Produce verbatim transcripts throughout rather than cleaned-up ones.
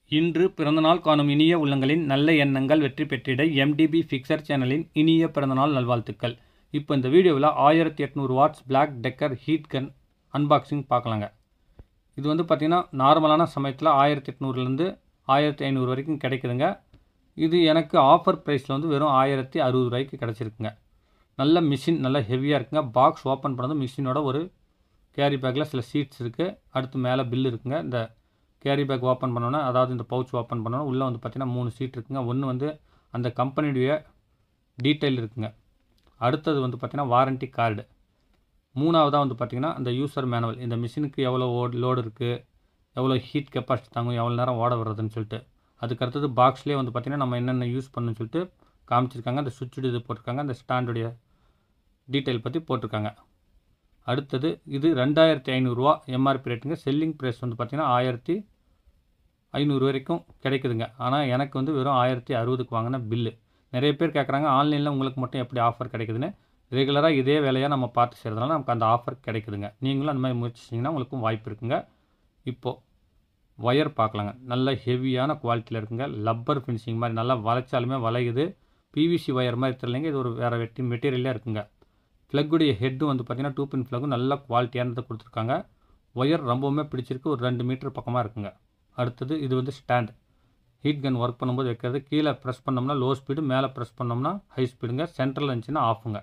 இன்று பிறந்தநாள் காணும் இனிய உள்ளங்களின் நல்ல எண்ணங்கள் வெற்றி பெற்றிட எம்டிபி ஃபிக்சர் சேனலின் இனிய பிறந்தநாள் நல்வாழ்த்துக்கள். இப்போ இந்த வீடியோவில் ஆயிரத்தி எட்நூறு watts Black Decker heat gun unboxing பார்க்கலாங்க. இது வந்து பார்த்திங்கன்னா நார்மலான சமயத்தில் ஆயிரத்தி எட்நூறுலேருந்து ஆயிரத்தி ஐநூறு வரைக்கும் கிடைக்குதுங்க. இது எனக்கு ஆஃபர் ப்ரைஸில் வந்து வெறும் ஆயிரத்தி அறுபது ரூபாய்க்கு கிடச்சிருக்குங்க. நல்ல மிஷின் நல்லா ஹெவியாக இருக்குங்க. பாக்ஸ் ஓப்பன் பண்ணது மிஷினோட ஒரு கேரி பேக்கில் சில சீட்ஸ் இருக்குது. அடுத்து மேலே பில் இருக்குங்க. இந்த கேரி பேக் ஓப்பன் பண்ணோன்னா, அதாவது இந்த பவுச் ஓப்பன் பண்ணோன்னா உள்ளே வந்து பார்த்திங்கன்னா மூணு சீட் இருக்குங்க. ஒன்று வந்து அந்த கம்பெனியுடைய டீட்டெயில் இருக்குங்க. அடுத்தது வந்து பார்த்திங்கன்னா வாரண்ட்டி கார்டு. மூணாவதாக வந்து பார்த்திங்கன்னா அந்த யூசர் மேனுவல், இந்த மிஷினுக்கு எவ்வளோ ஓட் லோடு இருக்குது, எவ்வளோ ஹீட் கெப்பாசிட்டி தாங்கும், எவ்வளோ நேரம் ஓட வர்றதுன்னு சொல்லிட்டு. அதுக்கு அடுத்தது பாக்ஸ்லேயே வந்து பார்த்திங்கன்னா நம்ம என்னென்ன யூஸ் பண்ணணும்னு சொல்லிட்டு காமிச்சிருக்காங்க. அந்த சுவிட்சு இது போட்டிருக்காங்க. அந்த ஸ்டாண்டுடைய டீட்டெயில் பற்றி போட்டிருக்காங்க. அடுத்தது இது ரெண்டாயிரத்தி ஐநூறுரூவா எம்ஆர்பி ரேட்டுங்க. செல்லிங் ப்ரைஸ் வந்து பார்த்திங்கன்னா ஆயிரத்தி ஐநூறு வரைக்கும் கிடைக்குதுங்க. ஆனால் எனக்கு வந்து வெறும் ஆயிரத்தி அறுபதுக்கு வாங்கின பில்லு. நிறைய பேர் கேட்குறாங்க, ஆன்லைனில் உங்களுக்கு மட்டும் எப்படி ஆஃபர் கிடைக்குதுன்னு. ரெகுலராக இதே வேலையாக நம்ம பார்த்து செய்கிறதுனால நமக்கு அந்த ஆஃபர் கிடைக்குதுங்க. நீங்களும் அந்த மாதிரி முயற்சி செஞ்சிங்கன்னா உங்களுக்கும் வாய்ப்பு இருக்குங்க. இப்போது ஒயர் பார்க்கலாங்க. நல்ல ஹெவியான குவாலிட்டியில் இருக்குங்க. லப்பர் ஃபினிஷிங் மாதிரி நல்லா வளைச்சாலுமே வளையுது. பிவிசி ஒயர் மாதிரி தெரியலைங்க. இது ஒரு வேறு வெட்டி மெட்டீரியலாக இருக்குங்க. ஃப்ளக்குடைய ஹெட்டு வந்து பார்த்திங்கன்னா டூ பின் ஃப்ளக்கு நல்ல குவாலிட்டியானதை கொடுத்துருக்காங்க. ஒயர் ரொம்பவுமே பிடிச்சிருக்கு. ஒரு ரெண்டு மீட்டர் பக்கமாக இருக்குங்க. அடுத்தது இது வந்து ஸ்டாண்ட். ஹீட் கன் ஒர்க் பண்ணும்போது வைக்கிறது. கீழே ப்ரெஸ் பண்ணோம்னா லோ ஸ்பீடு, மேலே ப்ரெஸ் பண்ணோம்னா ஹை ஸ்பீடுங்க. சென்ட்ரல் இருந்துச்சுன்னா ஆஃபுங்க.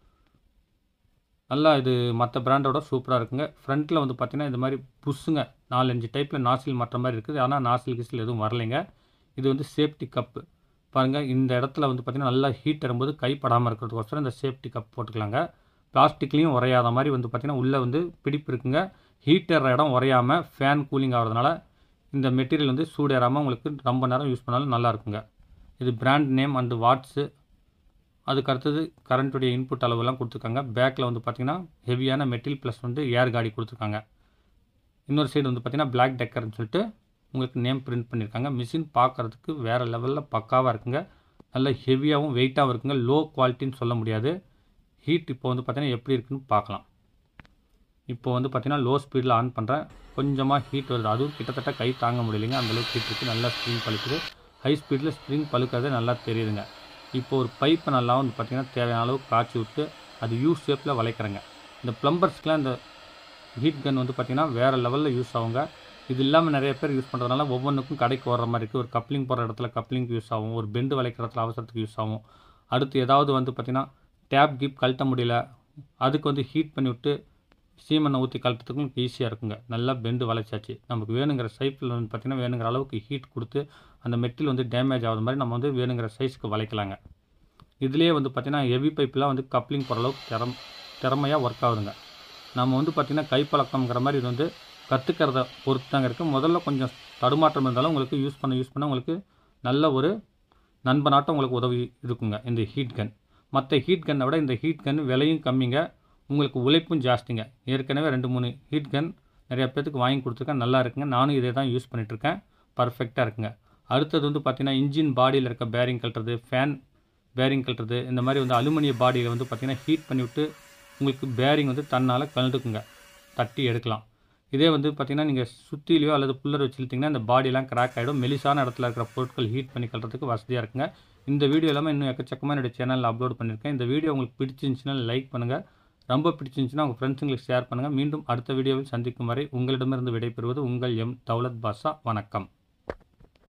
நல்லா இது மற்ற பிராண்டோட சூப்பராக இருக்குங்க. ஃப்ரண்ட்டில் வந்து பார்த்திங்கன்னா இந்த மாதிரி புஷ்ஷுங்க. நாலஞ்சு டைப்பில் நாசில் மாற்ற மாதிரி இருக்குது. ஆனால் நாசில் கிசில் எதுவும் வரலைங்க. இது வந்து சேஃப்டி கப்பு பாருங்கள். இந்த இடத்துல வந்து பார்த்திங்கன்னா நல்லா ஹீட் வரும்போது கைப்படாமல் இருக்கிறதுக்கோசரம் இந்த சேஃப்டி கப் போட்டுக்கலாங்க. பிளாஸ்டிக்லேயும் உரையாத மாதிரி வந்து பார்த்திங்கன்னா உள்ளே வந்து பிடிப்பு இருக்குங்க. ஹீட்டர் இடம் உரையாமல் ஃபேன் கூலிங் ஆகிறதுனால இந்த மெட்டீரியல் வந்து சூடேறாமல் உங்களுக்கு ரொம்ப நேரம் யூஸ் பண்ணாலும் நல்லா இருக்குங்க. இது பிராண்ட் நேம் அண்டு வாட்ஸு. அதுக்கு அடுத்தது கரண்ட்டுடைய இன்புட் அளவுலாம் கொடுத்துருக்காங்க. பேக்கில் வந்து பார்த்திங்கன்னா ஹெவியான மெட்டீரியல் ப்ளஸ் வந்து ஏர் காடி கொடுத்துருக்காங்க. இன்னொரு சைடு வந்து பார்த்திங்கன்னா பிளாக் டெக்கர்னு சொல்லிட்டு உங்களுக்கு நேம் பிரிண்ட் பண்ணியிருக்காங்க. மிஷின் பார்க்குறதுக்கு வேறு லெவலில் பக்காவாக இருக்குங்க. நல்ல ஹெவியாகவும் வெயிட்டாகவும் இருக்குங்க. லோ குவாலிட்டின்னு சொல்ல முடியாது. ஹீட் இப்போ வந்து பார்த்திங்கன்னா எப்படி இருக்குன்னு பார்க்கலாம். இப்போ வந்து பார்த்திங்கன்னா லோ ஸ்பீடில் ஆன் பண்ணுறேன். கொஞ்சமாக ஹீட் வருது. அதுவும் கிட்டத்தட்ட கை தாங்க முடியலைங்க. அந்தளவுக்கு ஹீட் இருக்குது. நல்லா ஸ்ப்ரிங் பழுக்குது. ஹை ஸ்பீடில் ஸ்ப்ரிங் பழுக்கிறது நல்லா தெரியுதுங்க. இப்போ ஒரு பைப்பை நல்லா வந்து பார்த்திங்கன்னா தேவையான அளவுக்கு காய்ச்சி விட்டு அது யூ ஷேப்பில் வளைக்கிறேங்க. இந்த ப்ளம்பர்ஸ்க்கெலாம் இந்த ஹீட் கன் வந்து பார்த்திங்கன்னா வேறு லெவலில் யூஸ் ஆகுங்க. இது இல்லாமல் நிறைய பேர் யூஸ் பண்ணுறதுனால ஒவ்வொன்றுக்கும் கடைக்கு வர்ற மாதிரி இருக்குது. ஒரு கப்ளிங் போகிற இடத்துல கப்ளிங்க்கு யூஸ் ஆகும். ஒரு பெண்டு வளைக்கிற இடத்துல அவசரத்துக்கு யூஸ் ஆகும். அடுத்து ஏதாவது வந்து பார்த்திங்கன்னா டேப் கீப் கழட்ட முடியல, அதுக்கு வந்து ஹீட் பண்ணி விட்டு சீமெண்ணை ஊற்றி கழட்டத்துக்கும் ஈஸியாக இருக்குங்க. நல்லா பெண்டு வளைச்சாச்சு. நமக்கு வேணுங்கிற சைப்பில் வந்து பார்த்திங்கன்னா வேணுங்கிற அளவுக்கு ஹீட் கொடுத்து அந்த மெட்டீரியல் வந்து டேமேஜ் ஆகாத மாதிரி நம்ம வந்து வேணுங்கிற சைஸ்க்கு வளைக்கலாங்க. இதுலேயே வந்து பார்த்திங்கன்னா ஹெவி பைப்பெலாம் வந்து கப்ளிங் போகிற அளவுக்கு திறம் திறமையாக ஒர்க் ஆகுதுங்க. நம்ம வந்து பார்த்திங்கன்னா கைப்பழக்கம்ங்கிற மாதிரி இது வந்து கற்றுக்கிறத பொறுத்து தாங்க இருக்குது. முதல்ல கொஞ்சம் தடுமாற்றம் இருந்தாலும் உங்களுக்கு யூஸ் பண்ண யூஸ் பண்ண உங்களுக்கு நல்ல ஒரு நண்பனாட்டம் உங்களுக்கு உதவி இருக்குங்க இந்த ஹீட் கன். மற்ற ஹீட் கன்னை விட இந்த ஹீட் கன் விலையும் கம்மிங்க. உங்களுக்கு உழைப்பும் ஜாஸ்திங்க. ஏற்கனவே ரெண்டு மூணு ஹீட் கன் நிறையா பேர்த்துக்கு வாங்கி கொடுத்துருக்கேன். நல்லா இருக்குங்க. நானும் இதே தான் யூஸ் பண்ணிகிட்ருக்கேன். பர்ஃபெக்டாக இருக்குங்க. அடுத்தது வந்து பார்த்திங்கன்னா இன்ஜின் பாடியில் இருக்க பேரிங் கழட்டுறது, ஃபேன் பேரிங் கழட்டுறது, இந்த மாதிரி வந்து அலுமினிய பாடியில் வந்து பார்த்திங்கன்னா ஹீட் பண்ணிவிட்டு உங்களுக்கு பேரிங் வந்து தன்னால் கழட்டுக்குங்க. தட்டி எடுக்கலாம். இதே வந்து பார்த்திங்கன்னா நீங்கள் சுற்றிலையோ அல்லது புல்லர் வச்சு இழுத்திங்கன்னா இந்த பாடியெலாம் கிராக் ஆகிடும். மெலிசான இடத்துல இருக்கிற பொருட்கள் ஹீட் பண்ணி கழட்டுறதுக்கு வசதியாக இருக்குங்க. இந்த வீடியோ எல்லாமே இன்னும் எக்கச்சக்கமாக என்னுடைய சேனலில் அப்லோட் பண்ணியிருக்கேன். இந்த வீடியோ உங்களுக்கு பிடிச்சிருந்துச்சுன்னா லைக் பண்ணுங்கள். ரொம்ப பிடிச்சிருந்துச்சுன்னா உங்கள் ஃப்ரெண்ட்ஸுங்களுக்கு ஷேர் பண்ணுங்கள். மீண்டும் அடுத்த வீடியோவில் சந்திக்கும் வரை உங்களிடமிருந்து விடைபெறுவது உங்கள் எம் தௌலத் பாஷா. வணக்கம்.